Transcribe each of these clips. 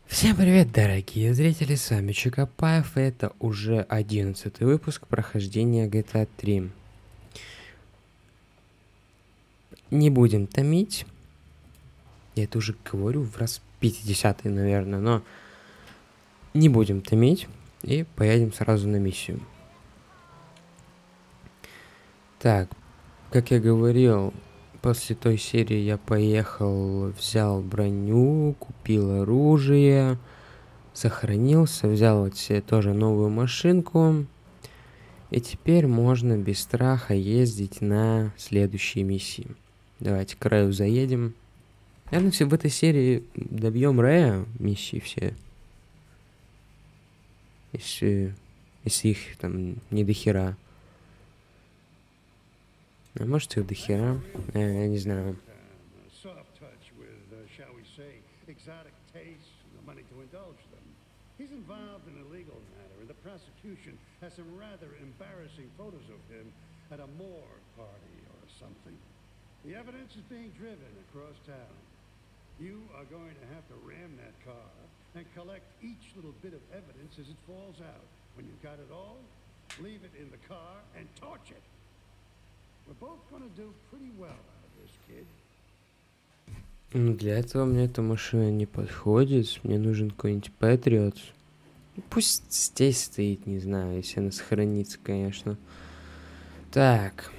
Всем привет, дорогие зрители, с вами Чикопаев, и это уже 11-й выпуск прохождения GTA 3. Не будем томить, я это уже говорю в раз 50-й, наверное, но не будем томить и поедем сразу на миссию. Так, как я говорил, после той серии я поехал, взял броню, купил оружие, сохранился, взял вот себе тоже новую машинку. И теперь можно без страха ездить на следующие миссии. Давайте к Рэю заедем. Наверное, все в этой серии добьем Рэя миссии все. Если их там не до хера. А может их до хера. Я не знаю. Soft touch with, shall we say, exotic tastes and the money to indulge them. He's involved in a legal matter, and the prosecution has some rather embarrassing photos of him at a morgue party or something. The evidence is being driven across town. You are going to have to ram that car and collect each little bit of evidence as it falls out. When you've got it all, leave it in the car and torch it. We're both going to do pretty well out of this, kid. Ну, для этого мне эта машина не подходит. Мне нужен какой-нибудь Патриот. Пусть здесь стоит, не знаю, если она сохранится, конечно. Так.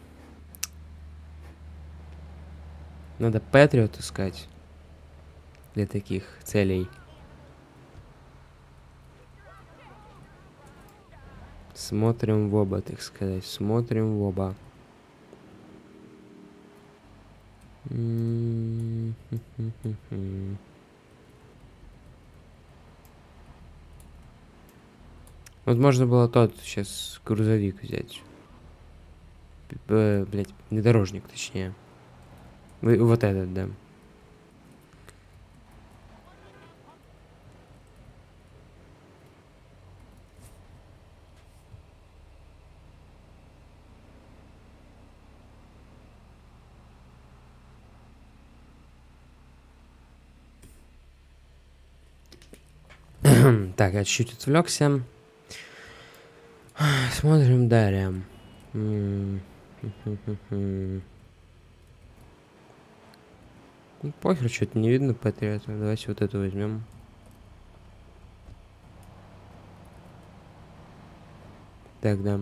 Надо Патриот искать. Для таких целей. Смотрим в оба, так сказать. Смотрим в оба. Вот можно было тот сейчас грузовик взять. Блять, внедорожник, точнее. Вот этот, да. Так, я чуть-чуть отвлекся. Смотрим далее. Ну, похер, что-то не видно Патриота. Давайте вот эту возьмем. Так, да.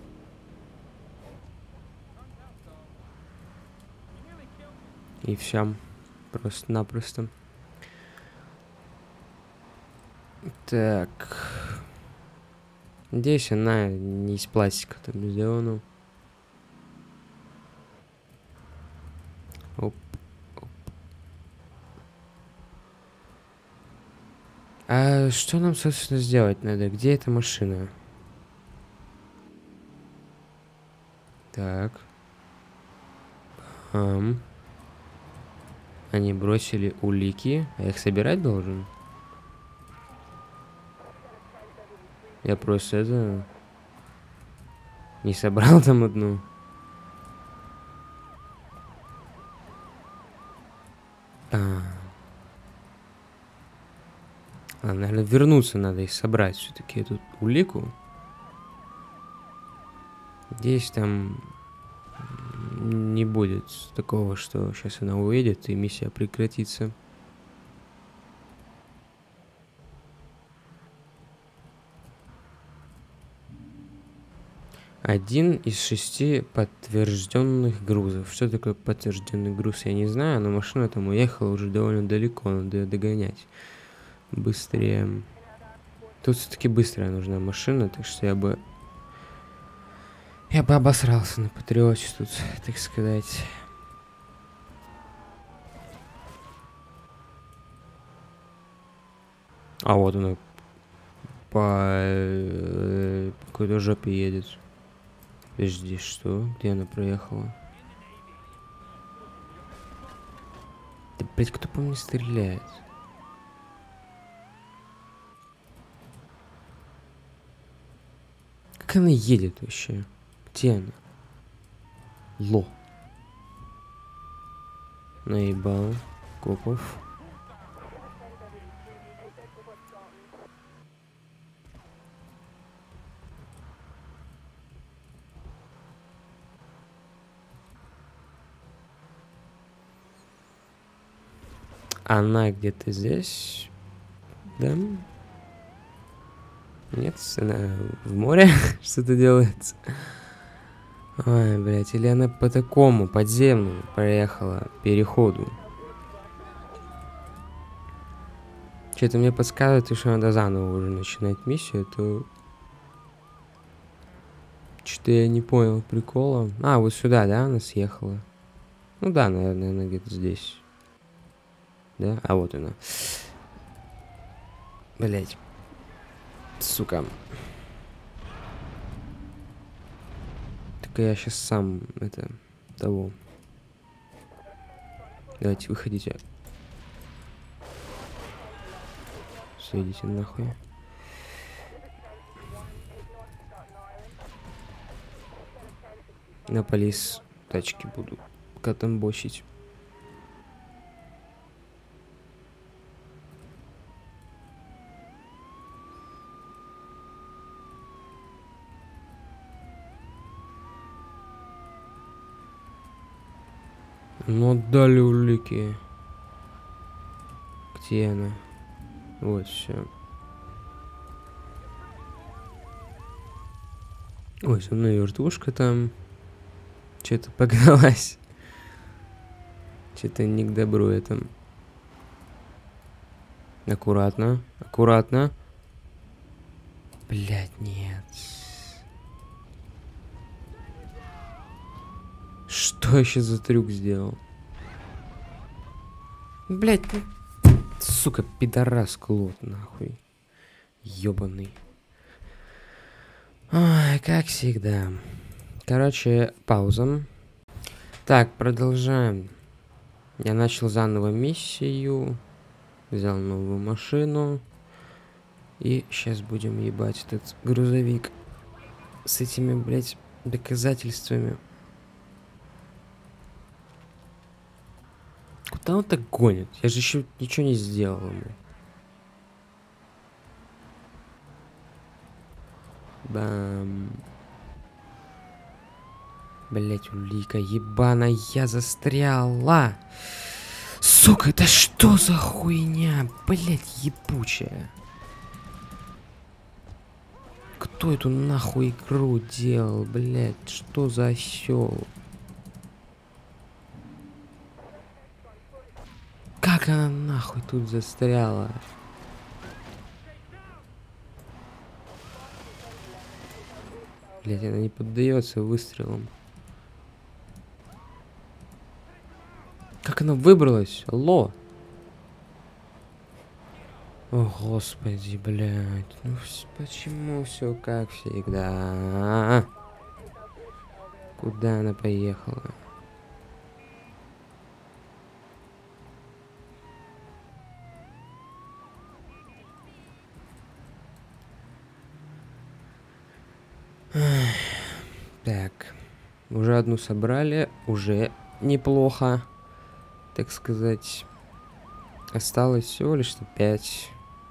И все. Просто-напросто. Так. Надеюсь, она не из пластика там сделана. Оп, оп. А что нам, собственно, сделать надо? Где эта машина? Так. Они бросили улики. А я их собирать должен? Я просто это... Не собрал там одну. Наверное, вернуться надо и собрать все-таки эту улику. Здесь там не будет такого, что сейчас она уедет и миссия прекратится. Один из 6 подтвержденных грузов. Что такое подтвержденный груз, я не знаю, но машина там уехала уже довольно далеко, надо ее догонять. Быстрее. Тут все-таки быстрая нужна машина, так что я бы обосрался на Патриоте тут, так сказать. А вот она по какой-то жопе едет. Подожди, что? Где она проехала? Да, блядь, кто по мне стреляет? Как она едет вообще? Где она? Ло. Наебал. Копов. она где-то здесь. Да? Нет, она в море что-то делает. Ой, блядь, или она по такому подземному проехала переходу. Что-то мне подсказывает, что надо заново уже начинать миссию, то... Что-то я не понял прикола. А, вот сюда, да, она съехала? Ну да, наверное, она где-то здесь. Да? А вот она. Блять. Сука. Только я сейчас сам, того. Давайте, выходите. Все, идите нахуй. На полис тачки буду катамбосить. Ну, дали улики. Где она? Вот, все. Ой, со мной вертушка там. Что-то погналась. Что-то не к добру это. Аккуратно, аккуратно. Блять, нет. Что я сейчас за трюк сделал? Блять, сука, пидорас клод, нахуй. Ёбаный. Ой, как всегда. Короче, пауза. Так, продолжаем. Я начал заново миссию. Взял новую машину. И сейчас будем ебать этот грузовик. С этими, блять, доказательствами. Куда он так гонит? Я же еще ничего не сделал ему. Бам. Блять, улика ебаная застряла. Сука, это что за хуйня? Блять, ебучая. Кто эту нахуй игру делал, блять? Что за осёл? Как она нахуй тут застряла? Блять, она не поддается выстрелам. Как она выбралась? Алло. О, господи, блядь. Ну почему все как всегда? Куда она поехала? Так. Уже одну собрали. Уже неплохо. Так сказать. Осталось всего лишь 5.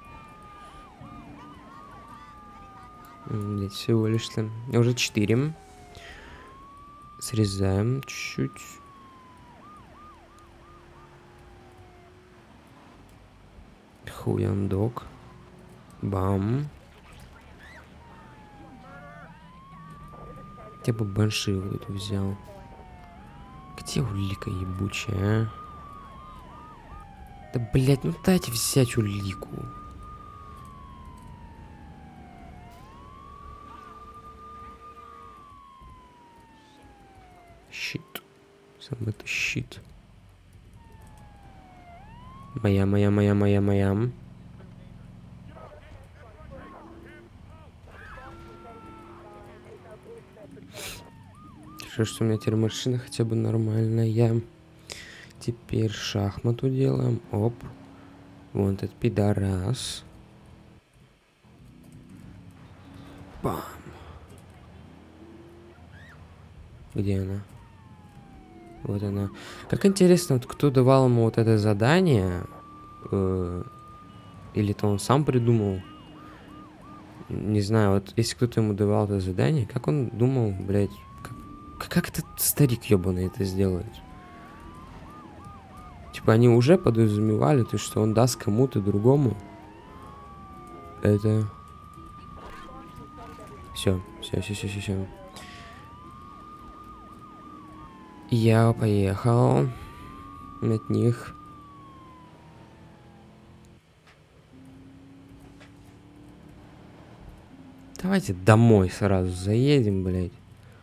Здесь всего лишь там. Уже 4. Срезаем чуть-чуть. Хуяндок. Бам. Я бы банши вот эту взял. Где улика ебучая, а? Да, блять, ну дайте взять улику. Щит. Сам это щит. Моя. Хорошо, что у меня теперь машина хотя бы нормальная. Теперь шахмату делаем. Оп. Вон этот пидорас. Бам. Где она? Вот она. Как интересно, вот кто давал ему вот это задание? Или то он сам придумал? Не знаю, вот если кто-то ему давал это задание, как он думал, блядь, как этот старик ёбаный это сделает? Типа они уже подразумевали, то, что он даст кому-то другому. Это... Все. Я поехал от них. Давайте домой сразу заедем, блядь.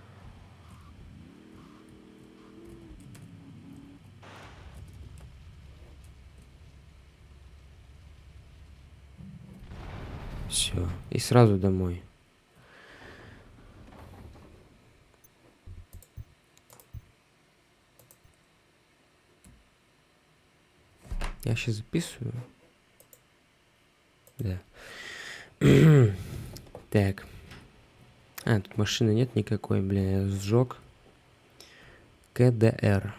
Все. И сразу домой. Я сейчас записываю. Да. Так. А, тут машины нет никакой, бля, я сжег. КДР.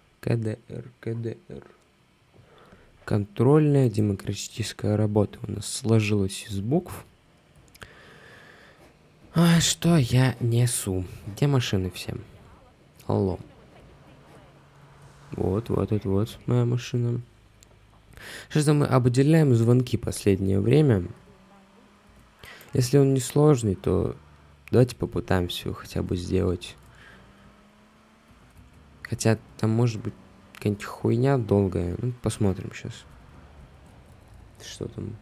Контрольная демократическая работа у нас сложилась из букв. А что я несу? Где машины все? Алло. Вот моя машина. Сейчас мы определяем звонки последнее время. Если он не сложный, то давайте попытаемся его хотя бы сделать. Хотя там может быть какая-нибудь хуйня долгая. Ну, посмотрим сейчас. Что там?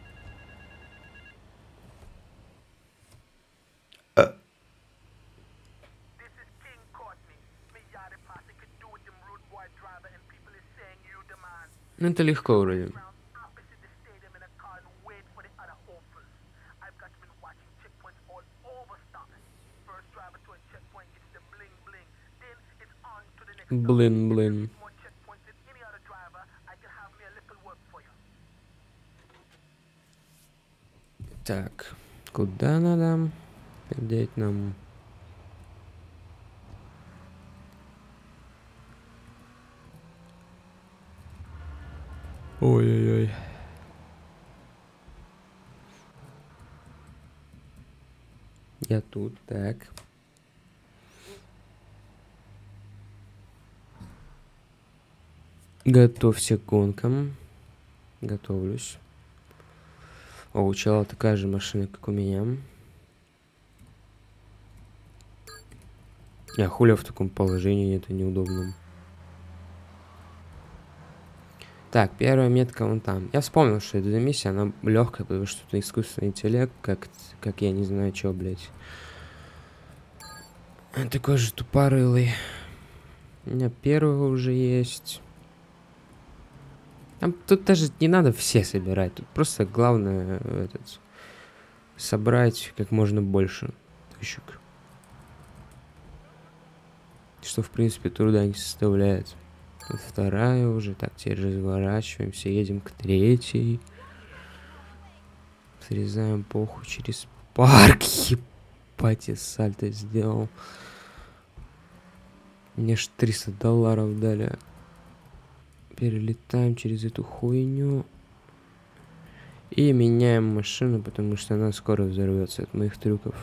Ну, это легко вроде. Блин. Так, куда надо? Одеть нам? Ой-ой-ой. Я тут, так. Готовься к гонкам. Готовлюсь. О, у чела такая же машина, как у меня. А хуля в таком положении, это неудобно. Так, первая метка вон там. Я вспомнил, что это за миссия, она легкая, потому что это искусственный интеллект, как я не знаю, что, блядь. Он такой же тупорылый. У меня первый уже есть. Тут даже не надо все собирать. Тут просто главное собрать как можно больше точек. Что, в принципе, труда не составляет. Тут вторая уже. Так, теперь разворачиваемся. Едем к третьей. Срезаем похуй через парк. Ебать, я сальто сделал. Мне ж $300 дали. Перелетаем через эту хуйню. И меняем машину, потому что она скоро взорвется от моих трюков.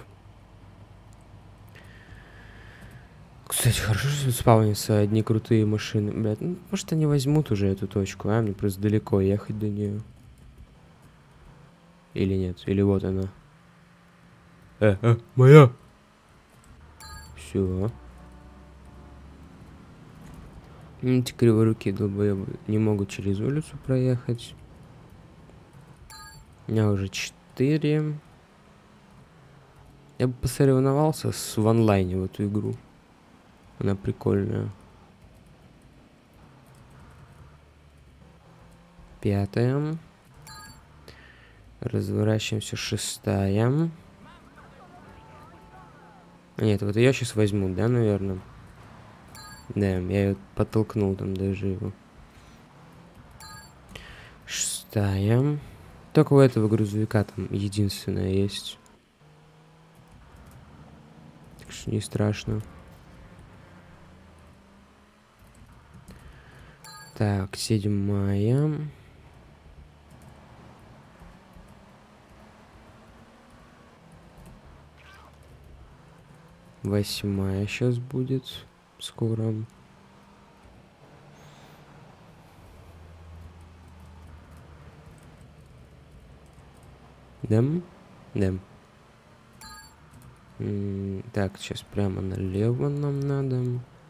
Кстати, хорошо, что спавнятся одни крутые машины. Блядь, ну, может они возьмут уже эту точку, а? Мне просто далеко ехать до нее. Или нет? Или вот она. Моя! Все. Эти криворуки долбоебы не могут через улицу проехать. У меня уже 4. Я бы посоревновался в онлайне в эту игру. Она прикольная. 5. Разворачиваемся. 6. Нет, вот ее сейчас возьмут, да, наверное? Да, я ее подтолкнул там даже его. 6. Только у этого грузовика там единственное есть. Так что не страшно. Так, 7. 8 сейчас будет скоро. Дам? Дам. Так, сейчас прямо налево нам надо.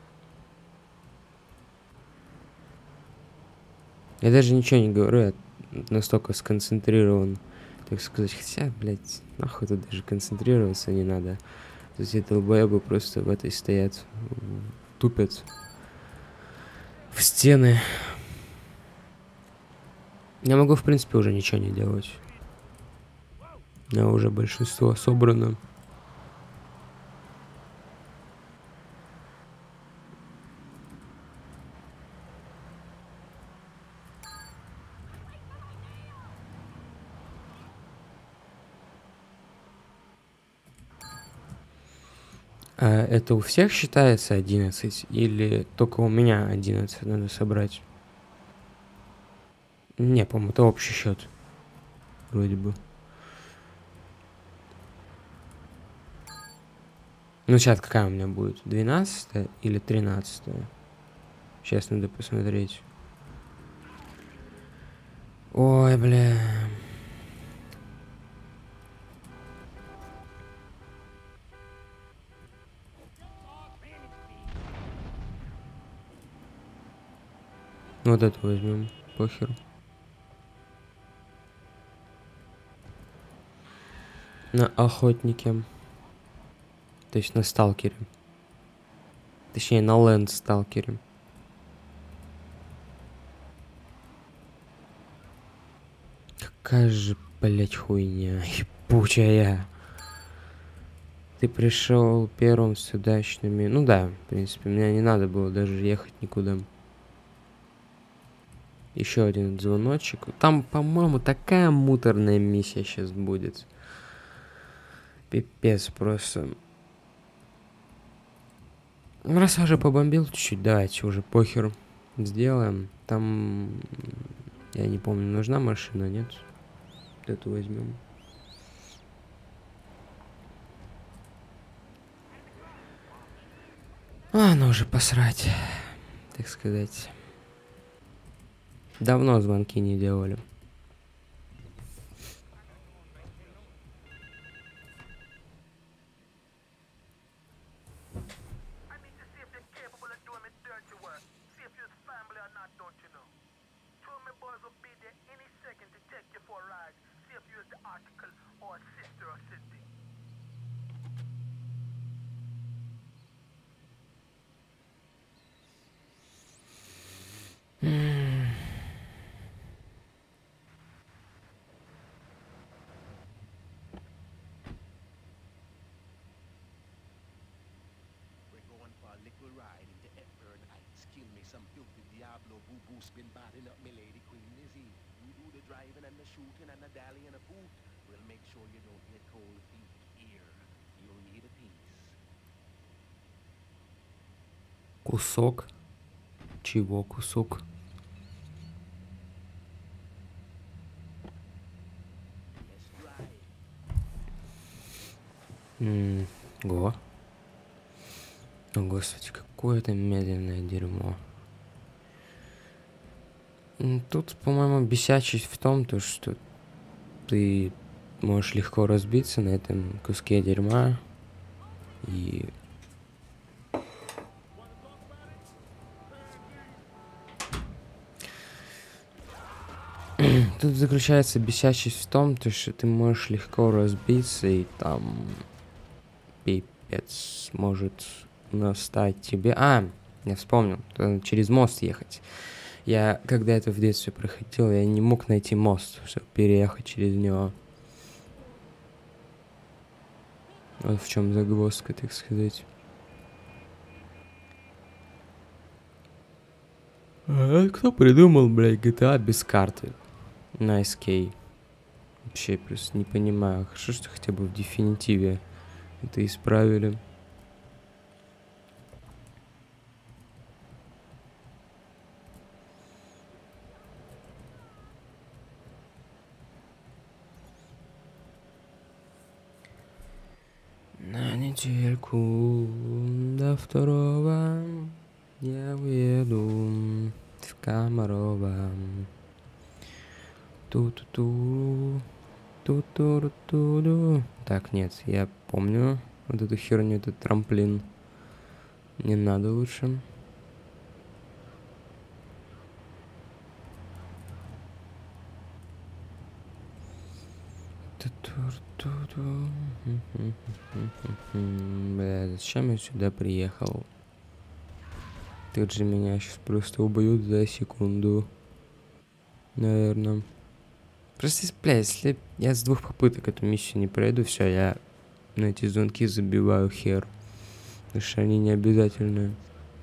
Я даже ничего не говорю, я настолько сконцентрирован, так сказать. Хотя, блядь, нахуй тут даже концентрироваться не надо. То есть эти долбоебы просто в этой стоят, тупят в стены. Я могу, в принципе, уже ничего не делать. У меня уже большинство собрано. А это у всех считается 11? Или только у меня 11 надо собрать? Не, по-моему, это общий счет. Вроде бы. Ну, сейчас какая у меня будет? 12 или 13? Сейчас надо посмотреть. Ой, бля. Вот это возьмем. Похер. На охотнике. То есть на сталкере. Точнее, на лэнд-сталкере. Какая же, блять, хуйня. Ебучая. Ты пришел первым с удачными. Ну да, в принципе, мне не надо было даже ехать никуда. Еще один звоночек. Там, по-моему, такая муторная миссия сейчас будет. Пипец просто. Ну, раз я уже побомбил чуть-чуть, давайте уже похер сделаем. Там, я не помню, нужна машина, нет? Вот эту возьмем. Ну уже посрать, так сказать. Давно звонки не делали. Кусок? Чего кусок? Го. О, господи, какое это медленное дерьмо. Тут, по-моему, бесячесть в том, то, что ты можешь легко разбиться на этом куске дерьма. И... Тут заключается бесячесть в том, то, что ты можешь легко разбиться, и там пипец может настать тебе. Я вспомнил, через мост ехать. Я, когда это в детстве проходил, я не мог найти мост, чтобы переехать через него. Вот в чем загвоздка, так сказать. Кто придумал, блядь, GTA без карты? На SK. Вообще просто не понимаю. Хорошо, что хотя бы в дефинитиве это исправили. На недельку до 2 я уеду в Комарова. Ту-ту-ту. Ту-тур-ту-ду. Так, нет, я помню вот эту херню, этот трамплин. Не надо лучше. Ту-тур-ту-ду. Бля, зачем я сюда приехал? Тут же меня сейчас просто убьют за секунду. Наверное. Просто, бля, если я с 2 попыток эту миссию не пройду, все, я на эти звонки забиваю хер. Потому что они не обязательные.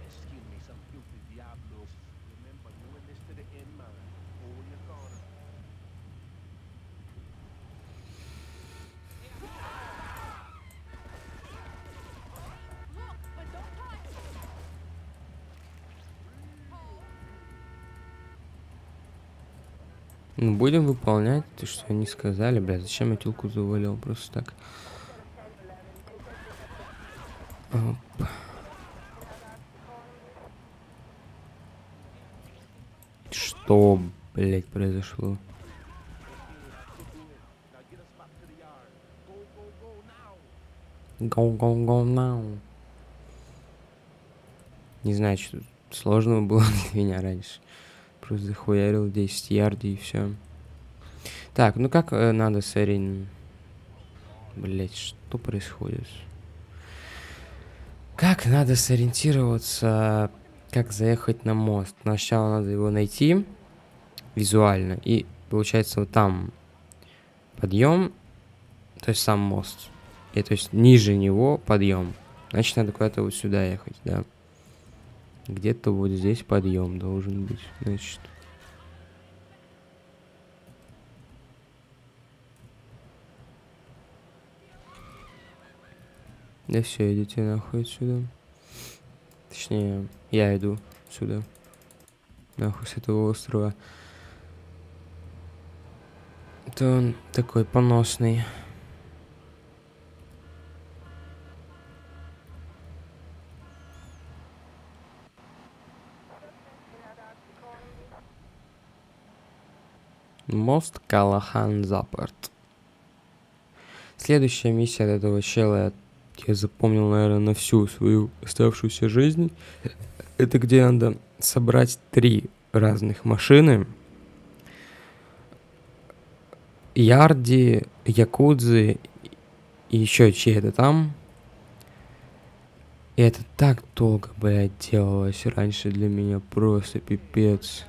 Ну, будем выполнять то, что они сказали. Бля, зачем я тёлку завалил просто так? Оп. Что, блять, произошло? Go now. Не знаю, что сложного было для меня раньше. Просто захуярил 10 ярдей и все. Так, ну как надо Блять, что происходит? Как надо сориентироваться, как заехать на мост? Сначала надо его найти визуально. И получается вот там подъем, то есть сам мост. И то есть ниже него подъем. Значит, надо куда-то вот сюда ехать, да. Где-то вот здесь подъем должен быть, значит. Да все, идите нахуй отсюда. Точнее, я иду сюда. Нахуй с этого острова. Это он такой поносный. Мост Калахан-Запорт. Следующая миссия от этого чела я запомнил, наверное, на всю свою оставшуюся жизнь. Это где надо собрать 3 разных машины. Ярди, Якудзы и еще чьи-то там. И это так долго, блядь, делалось раньше для меня. Просто пипец.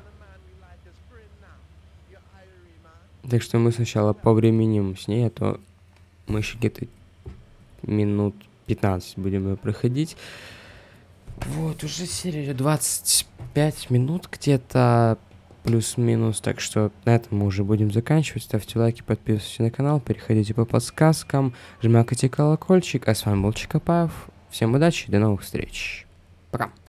Так что мы сначала повременим с ней, а то мы еще где-то минут 15 будем ее проходить. Вот, уже серия 25 минут где-то, плюс-минус. Так что на этом мы уже будем заканчивать. Ставьте лайки, подписывайтесь на канал, переходите по подсказкам, жмякайте колокольчик. А с вами был Чикопаев. Всем удачи, до новых встреч. Пока.